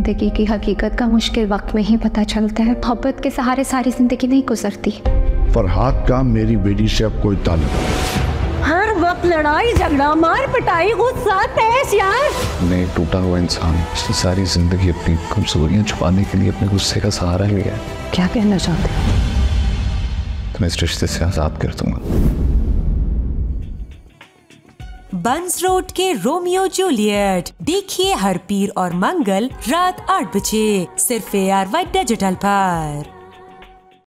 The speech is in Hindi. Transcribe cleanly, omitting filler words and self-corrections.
जिंदगी की हकीकत का मुश्किल वक्त में ही पता चलता है। मोहब्बत के सहारे सारी जिंदगी नहीं गुजरती। फरहाद का मेरी बेटी से अब कोई ताल्लुक नहीं। हर वक्त लड़ाई झगड़ा मार पिटाई गुस्सा तेज यार। मैं एक टूटा हुआ इंसान इसने सारी जिंदगी अपनी कमजोरियां छुपाने के लिए अपने गुस्से का सहारा लिया है। क्या कहना चाहते हो? तुम्हें इस रिश्ते से आजाद कर दूंगा। बंस रोड के रोमियो जूलियट देखिए हर पीर और मंगल रात 8 बजे सिर्फ ARY डिजिटल पर।